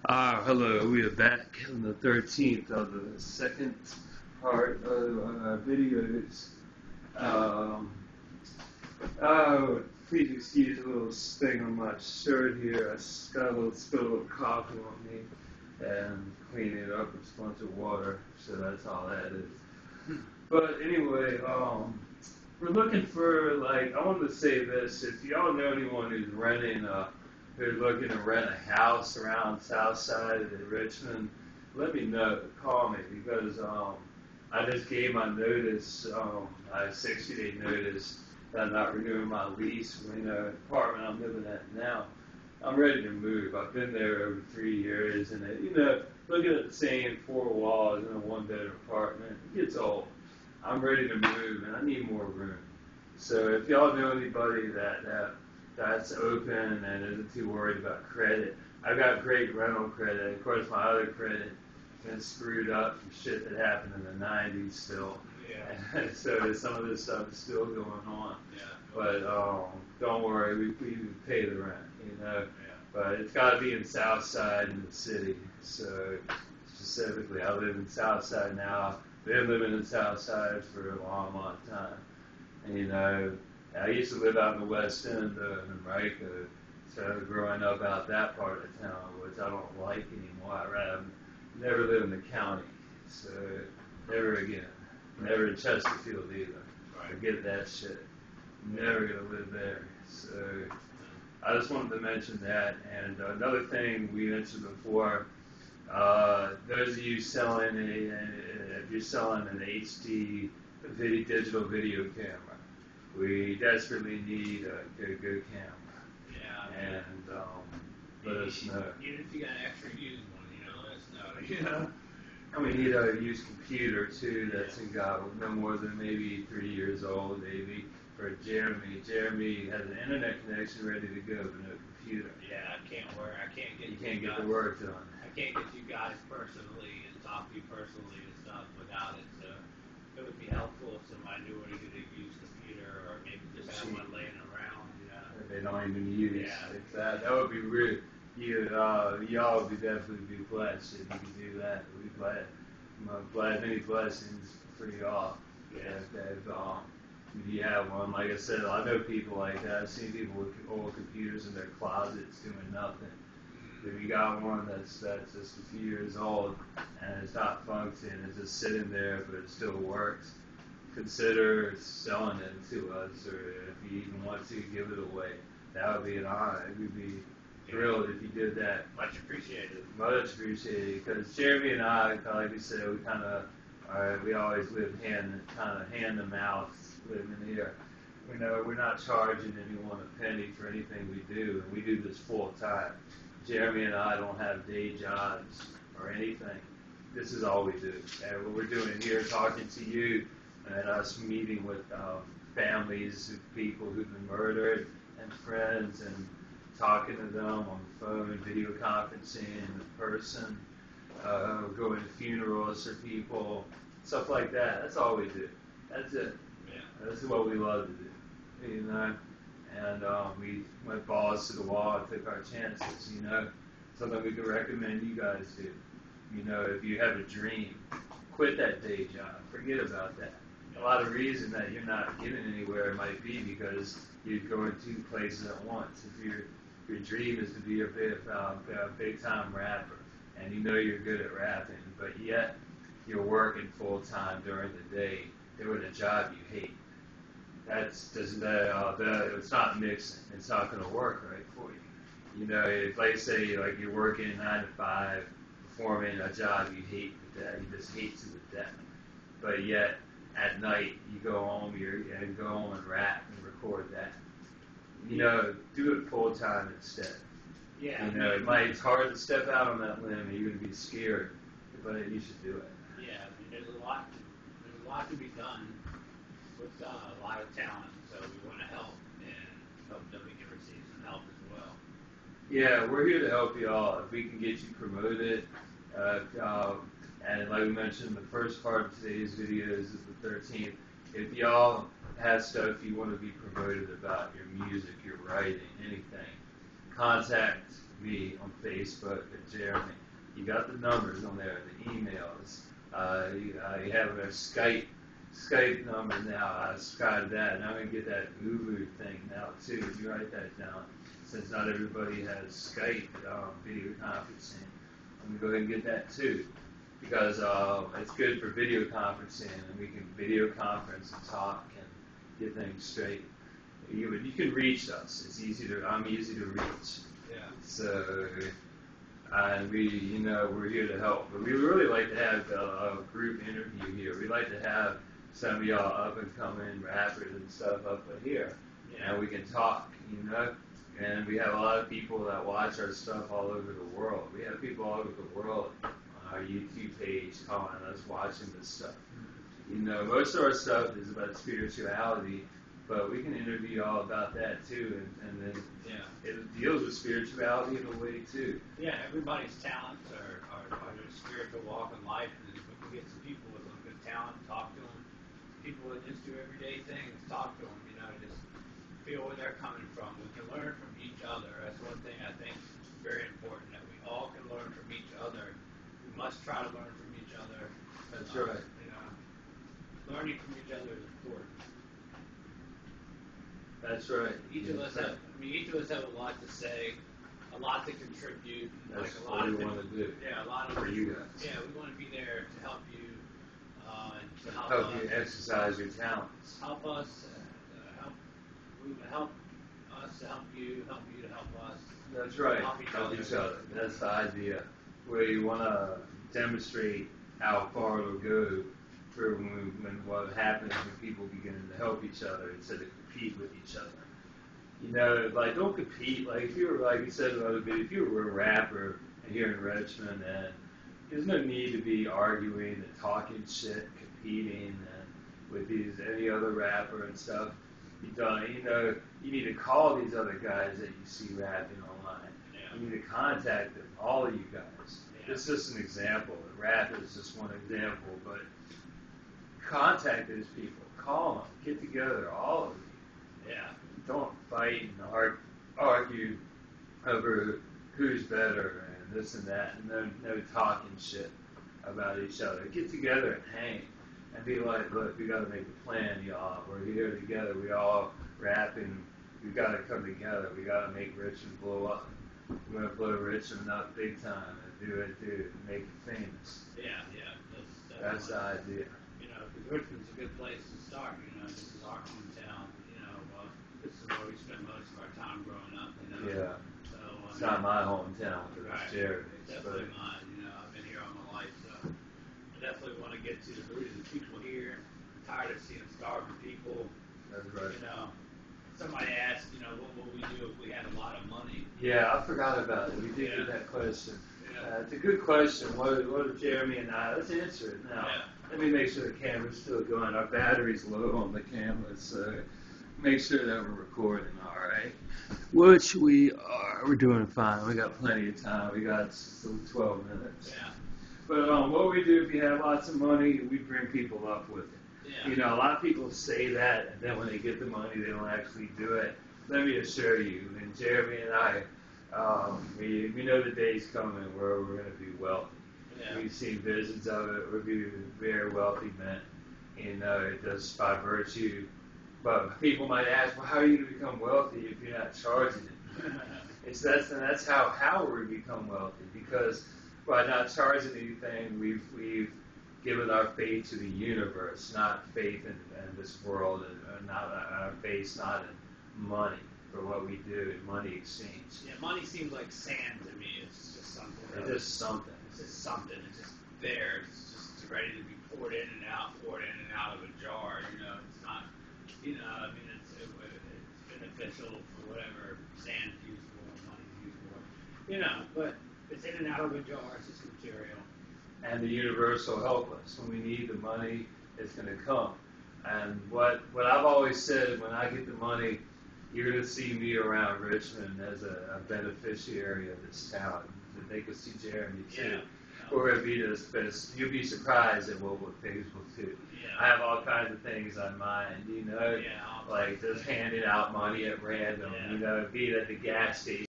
Hello, we are back on the 13th of the second part of our videos. Um, Please excuse a little sting on my shirt here. I got a little spill of coffee on me and cleaning it up with a bunch of water, so that's all that is. But anyway, we're looking for, I wanted to say this. If y'all know anyone who's looking to rent a house around South Side of Richmond, let me know. Call me because I just gave my notice. I have 60-day notice that I'm not renewing my lease in the apartment I'm living at now. I'm ready to move. I've been there over 3 years, and looking at the same four walls in a one-bedroom apartment, it gets old. I'm ready to move, and I need more room. So if y'all know anybody that's open and isn't too worried about credit, I've got great rental credit. Of course, my other credit been screwed up from shit that happened in the 90s still. Yeah. So some of this stuff is still going on. Yeah. But don't worry, we pay the rent, Yeah. But it's got to be in South Side in the city. So specifically, I live in South Side now. Been living in South Side for a long, long time. And I used to live out in the West End in Marica, so growing up out that part of town, which I don't like anymore. I'd rather never live in the county, so never again. Never in Chesterfield either. Right. Forget that shit. Never gonna live there. So I just wanted to mention that. And another thing we mentioned before, those of you selling if you're selling an HD digital video camera, we desperately need a good camera. Yeah. And let us know. Even if you got an extra used one, let us know. We need a used computer too that's got no more than maybe 3 years old, maybe. For Jeremy. Jeremy has an internet connection ready to go, but no computer. Yeah, I can't get. You can't get the work done. I can't get you guys personally and talk to you personally and stuff without it. So it would be helpful if somebody knew where to get a used computer, or maybe just have one laying around. They don't even use. Yeah. That would be real. Y'all would definitely be blessed if you could do that. We'd glad many blessings for y'all. Yeah. If you have one, like I said, I know people like that. I've seen people with old computers in their closets doing nothing. If you got one that's just a few years old and it's not functioning, it's just sitting there, but it still works, consider selling it to us, or if you even want to, give it away. That would be an honor. We'd be thrilled if you did that. Much appreciated. Much appreciated. Because Jeremy and I, like we said, we always live hand to mouth living here. We're not charging anyone a penny for anything we do, and we do this full time. Jeremy and I don't have day jobs or anything. This is all we do. And what we're doing here, talking to you, and us meeting with families of people who've been murdered and friends, and talking to them on the phone, video conferencing in person, going to funerals for people, stuff like that. That's all we do. That's it. Yeah. That's what we love to do. And we went balls to the wall and took our chances. Something we could recommend you guys do. If you have a dream, quit that day job. Forget about that. A lot of reason that you're not getting anywhere might be because you're going two places at once. If your dream is to be a big time rapper, and you're good at rapping, but yet you're working full time during the day doing a job you hate. It's not mixing. It's not going to work right for you. If say you're working 9 to 5, performing a job you hate, that you just hate to the death, but yet at night you go home and rap and record that. Do it full time instead. Yeah. It's hard to step out on that limb and you're going to be scared, but you should do it. Yeah, there's a lot to be done with a lot of talent, so we want to help and hope that we can receive some help as well. Yeah, we're here to help you all. If we can get you promoted, and like we mentioned, the first part of today's videos is the 13th. If y'all have stuff you want to be promoted about, your music, your writing, anything, contact me on Facebook at Jeremy. You got the numbers on there, the emails. You have our Skype number now. I subscribe to that, and I'm gonna get that Uber thing now too. If you write that down, since not everybody has Skype video conferencing, I'm gonna go ahead and get that too, because it's good for video conferencing, and we can video conference and talk and get things straight. You can reach us. I'm easy to reach. Yeah. So, and we're here to help. But we really like to have a group interview here. We like to have some of y'all up and coming rappers and stuff up here, and we can talk. And we have a lot of people that watch our stuff all over the world. We have people all over the world on our YouTube page calling us, watching this stuff. Most of our stuff is about spirituality, but we can interview all about that too, and then it deals with spirituality in a way too. Yeah, everybody's talents are their spiritual walk in life, and if we can get some people with some good talent, talk to them, people that just do everyday things, talk to them, just feel where they're coming from. We can learn from each other. That's one thing I think is very important, that we all can learn from each other. We must try to learn from each other. That's right. Learning from each other is important. That's right. Each of us have a lot to say, a lot to contribute. That's a lot what we want to do. Yeah, a lot of for you guys. Yeah, we want to be there to help you, to help Help us, you exercise your talents. help us, help us to help you to help us. That's right. Help each other. That's the idea. Where you want to demonstrate how far it'll go for when what happens when people begin to help each other instead of compete with each other. Don't compete. Like if you were, like you said, if you were a rapper here in Richmond, and there's no need to be arguing and talking shit, competing, and with any other rapper and stuff. You need to call these other guys that you see rapping online. Yeah. You need to contact them, all of you guys. Yeah. It's just an example. Rap is just one example, but contact those people. Call them. Get together, all of you. Yeah. Don't fight and argue over who's better and this and that, and no talking shit about each other. Get together and hang. And be like, look, we got to make a plan, y'all. We're here together. We all rapping. We got to come together. We got to make Richmond blow up. We're going to blow Richmond up big time and do it, make it famous. Yeah. That's the idea. Because Richmond's a good place to start. This is our hometown. This is where we spent most of our time growing up. Yeah. So it's not my hometown, but it's Jerry's. It's definitely mine. I've been here all my life, so I definitely want to get to the root of the people here. I'm tired of seeing starving people. That's right. Somebody asked, what would we do if we had a lot of money? Yeah, I forgot about it. We did get that question. Yeah. It's a good question. What if Jeremy and I, let's answer it now. Yeah. Let me make sure the camera's still going. Our battery's low on the camera, so make sure that we're recording all right. Which we are. We're doing fine. We got plenty of time. We got still 12 minutes. Yeah. But what we do if you have lots of money, we bring people up with it. Yeah. A lot of people say that, and then when they get the money, they don't actually do it. Let me assure you, and Jeremy and I, we know the day's coming where we're going to be wealthy. Yeah. We've seen visions of it. We'll be very wealthy men, just by virtue. But people might ask, well, how are you going to become wealthy if you're not charging it? That's how we become wealthy, because by not charging anything, we've given our faith to the universe, not faith in this world, and not our faith not in money for what we do in money exchange. Yeah, money seems like sand to me. It's just something. It's just something. It's just something. It's just there. It's just ready to be poured in and out of a jar. It's not. It's beneficial for whatever sand's used for, money's used for. But it's in and out of a jar. It's just material. And the universe will help us. When we need the money, it's going to come. And what I've always said, when I get the money, you're going to see me around Richmond as a beneficiary of this town. They could see Jeremy too. Yeah. We're going to be this, but you'll be surprised at what things will do. Yeah. I have all kinds of things on mind, Yeah, like just handing out money at random, be it at the gas station.